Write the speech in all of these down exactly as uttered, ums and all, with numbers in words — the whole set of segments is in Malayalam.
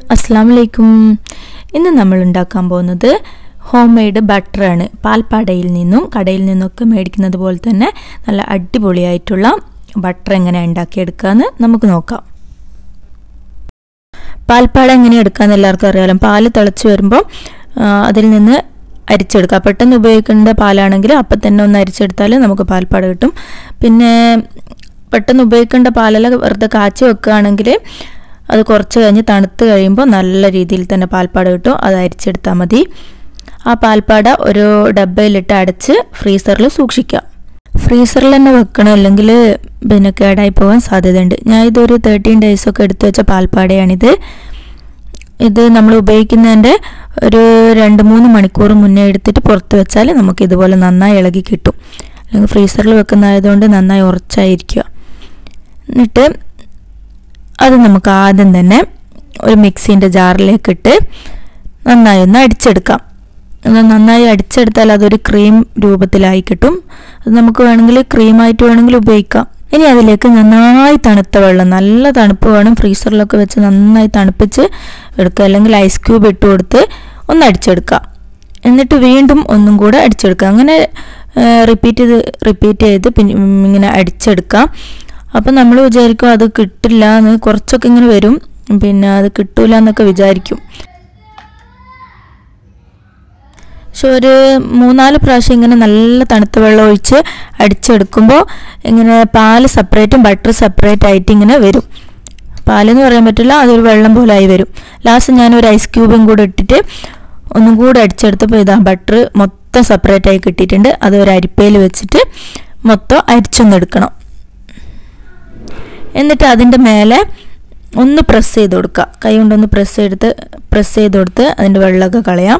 അസ്സലാമു അലൈക്കും. ഇന്ന് നമ്മൾ ഉണ്ടാക്കാൻ പോകുന്നത് ഹോം മെയ്ഡ് ബട്ടറാണ്. പാൽപ്പാടയിൽ നിന്നും കടയിൽ നിന്നൊക്കെ മേടിക്കുന്നത് പോലെ തന്നെ നല്ല അടിപൊളിയായിട്ടുള്ള ബട്ടർ എങ്ങനെ ഉണ്ടാക്കിയെടുക്കാമെന്ന് നമുക്ക് നോക്കാം. പാൽപ്പാട എങ്ങനെ എടുക്കാമെന്ന് എല്ലാവർക്കും അറിയാമല്ലോ. പാല് തിളച്ച് വരുമ്പോൾ അതിൽ നിന്ന് അരിച്ചെടുക്കുക. പെട്ടെന്ന് ഉപയോഗിക്കേണ്ട പാലാണെങ്കിൽ അപ്പം തന്നെ ഒന്ന് അരിച്ചെടുത്താൽ നമുക്ക് പാൽപ്പാട കിട്ടും. പിന്നെ പെട്ടെന്ന് ഉപയോഗിക്കേണ്ട പാലെല്ലാം വെറുതെ കാച്ചി വെക്കുകയാണെങ്കിൽ അത് കുറച്ച് കഴിഞ്ഞ് തണുത്ത് കഴിയുമ്പോൾ നല്ല രീതിയിൽ തന്നെ പാൽപ്പാട കിട്ടും. അത് അരിച്ചെടുത്താൽ മതി. ആ പാൽപ്പാട ഒരു ഡബ്ബയിലിട്ട് അടച്ച് ഫ്രീസറിൽ സൂക്ഷിക്കുക. ഫ്രീസറിൽ തന്നെ വെക്കണം, അല്ലെങ്കിൽ പിന്നെ കേടായി പോകാൻ സാധ്യതയുണ്ട്. ഞാൻ ഇതൊരു തേർട്ടീൻ ഡേയ്സൊക്കെ എടുത്തു വെച്ച പാൽപ്പാടയാണിത്. ഇത് നമ്മൾ ഉപയോഗിക്കുന്നതിൻ്റെ ഒരു രണ്ട് മൂന്ന് മണിക്കൂർ മുന്നേ എടുത്തിട്ട് പുറത്ത് വെച്ചാൽ നമുക്ക് ഇതുപോലെ നന്നായി ഇളകി കിട്ടും. അല്ലെങ്കിൽ ഫ്രീസറിൽ വെക്കുന്നതായതുകൊണ്ട് നന്നായി ഉറച്ചായിരിക്കുക. എന്നിട്ട് അത് നമുക്ക് ആദ്യം തന്നെ ഒരു മിക്സീൻ്റെ ജാറിലേക്കിട്ട് നന്നായി ഒന്ന് അടിച്ചെടുക്കാം. നന്നായി അടിച്ചെടുത്താൽ അതൊരു ക്രീം രൂപത്തിലായി കിട്ടും. അത് നമുക്ക് വേണമെങ്കിൽ ക്രീമായിട്ട് വേണമെങ്കിൽ ഉപയോഗിക്കാം. ഇനി അതിലേക്ക് നന്നായി തണുത്ത വെള്ളം, നല്ല തണുപ്പ് വേണം, ഫ്രീസറിലൊക്കെ വെച്ച് നന്നായി തണുപ്പിച്ച് എടുക്കുക. അല്ലെങ്കിൽ ഐസ് ക്യൂബ് ഇട്ട് കൊടുത്ത് ഒന്ന് അടിച്ചെടുക്കുക. എന്നിട്ട് വീണ്ടും ഒന്നും കൂടെ അടിച്ചെടുക്കുക. അങ്ങനെ റിപ്പീറ്റ് ചെയ്ത് റിപ്പീറ്റ് ചെയ്ത് പിന്നെ ഇങ്ങനെ അടിച്ചെടുക്കാം. അപ്പം നമ്മൾ വിചാരിക്കും അത് കിട്ടില്ല എന്ന്, കുറച്ചൊക്കെ ഇങ്ങനെ വരും, പിന്നെ അത് കിട്ടൂല എന്നൊക്കെ വിചാരിക്കും. പക്ഷെ ഒരു മൂന്നാല് പ്രാവശ്യം ഇങ്ങനെ നല്ല തണുത്ത വെള്ളം ഒഴിച്ച് അടിച്ചെടുക്കുമ്പോൾ ഇങ്ങനെ പാല് സെപ്പറേറ്റും ബട്ടർ സെപ്പറേറ്റ് ആയിട്ട് ഇങ്ങനെ വരും. പാലെന്ന് പറയാൻ പറ്റില്ല, അതൊരു വെള്ളം പോലെ ആയി വരും. ലാസ്റ്റ് ഞാനൊരു ഐസ് ക്യൂബും കൂടെ ഇട്ടിട്ട് ഒന്നും കൂടെ അടിച്ചെടുത്തപ്പോൾ ഇതാ ബട്ടർ മൊത്തം സെപ്പറേറ്റ് ആയി കിട്ടിയിട്ടുണ്ട്. അത് ഒരു അരിപ്പയിൽ വെച്ചിട്ട് മൊത്തം അരിച്ചൊന്നെടുക്കണം. എന്നിട്ട് അതിൻ്റെ മേലെ ഒന്ന് പ്രസ് ചെയ്ത് കൊടുക്കുക. കൈ കൊണ്ടൊന്ന് പ്രസ് ചെയ്തെടുത്ത് പ്രസ് ചെയ്ത് കൊടുത്ത് അതിൻ്റെ വെള്ളമൊക്കെ കളയാം.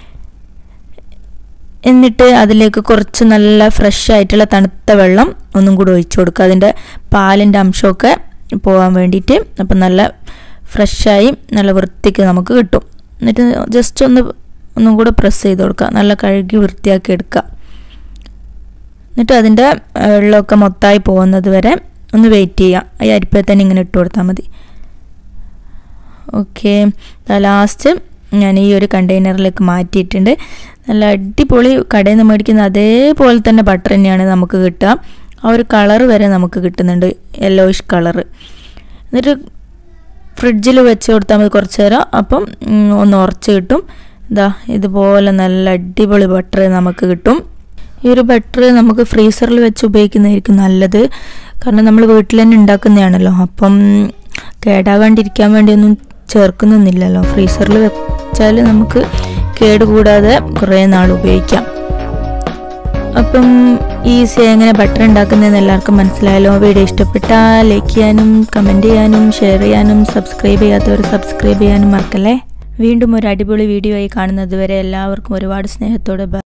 എന്നിട്ട് അതിലേക്ക് കുറച്ച് നല്ല ഫ്രഷ് ആയിട്ടുള്ള തണുത്ത വെള്ളം ഒന്നും കൂടി ഒഴിച്ചു കൊടുക്കുക, അതിൻ്റെ പാലിൻ്റെ അംശമൊക്കെ പോകാൻ വേണ്ടിയിട്ട്. അപ്പം നല്ല ഫ്രഷായി നല്ല വൃത്തിക്ക് നമുക്ക് കിട്ടും. എന്നിട്ട് ജസ്റ്റ് ഒന്ന് ഒന്നും കൂടെ പ്രസ് ചെയ്ത് കൊടുക്കുക, നല്ല കഴുകി വൃത്തിയാക്കി എടുക്കുക. എന്നിട്ട് അതിൻ്റെ വെള്ളമൊക്കെ മൊത്തമായി പോകുന്നത് വരെ ഒന്ന് വെയിറ്റ് ചെയ്യാം. ഈ അരിപ്പയിൽ തന്നെ ഇങ്ങനെ ഇട്ട് കൊടുത്താൽ മതി. ഓക്കെ, ലാസ്റ്റ് ഞാൻ ഈ ഒരു കണ്ടെയ്നറിലേക്ക് മാറ്റിയിട്ടുണ്ട്. നല്ല അടിപൊളി കടയിൽ നിന്ന് മേടിക്കുന്ന അതേപോലെ തന്നെ ബട്ടർ തന്നെയാണ് നമുക്ക് കിട്ടുക. ആ ഒരു കളർ വരെ നമുക്ക് കിട്ടുന്നുണ്ട്, യെല്ലോയിഷ് കളറ്. എന്നിട്ട് ഫ്രിഡ്ജിൽ വെച്ച് കൊടുത്താൽ മതി കുറച്ച് നേരം. അപ്പം ഒന്ന് ഉറച്ച് കിട്ടും. ഇതാ ഇതുപോലെ നല്ല അടിപൊളി ബട്ടർ നമുക്ക് കിട്ടും. ഈ ഒരു ബട്ടർ നമുക്ക് ഫ്രീസറിൽ വെച്ച് ഉപയോഗിക്കുന്നതായിരിക്കും നല്ലത്. കാരണം നമ്മൾ വീട്ടിൽ തന്നെ ഉണ്ടാക്കുന്നതാണല്ലോ. അപ്പം കേടാവാണ്ടിരിക്കാൻ വേണ്ടിയൊന്നും ചേർക്കുന്നൊന്നുമില്ലല്ലോ. ഫ്രീസറിൽ വെച്ചാൽ നമുക്ക് കേടുകൂടാതെ കുറേ നാൾ ഉപയോഗിക്കാം. അപ്പം ഈസിയായി എങ്ങനെ ബട്ടർ ഉണ്ടാക്കുന്നതെന്ന് എല്ലാവർക്കും മനസ്സിലായല്ലോ. വീഡിയോ ഇഷ്ടപ്പെട്ടാൽ ലൈക്ക് ചെയ്യാനും കമൻറ്റ് ചെയ്യാനും ഷെയർ ചെയ്യാനും സബ്സ്ക്രൈബ് ചെയ്യാത്തവർ സബ്സ്ക്രൈബ് ചെയ്യാനും മറക്കല്ലേ. വീണ്ടും ഒരു അടിപൊളി വീഡിയോ ആയി കാണുന്നത് വരെ എല്ലാവർക്കും ഒരുപാട് സ്നേഹത്തോടെ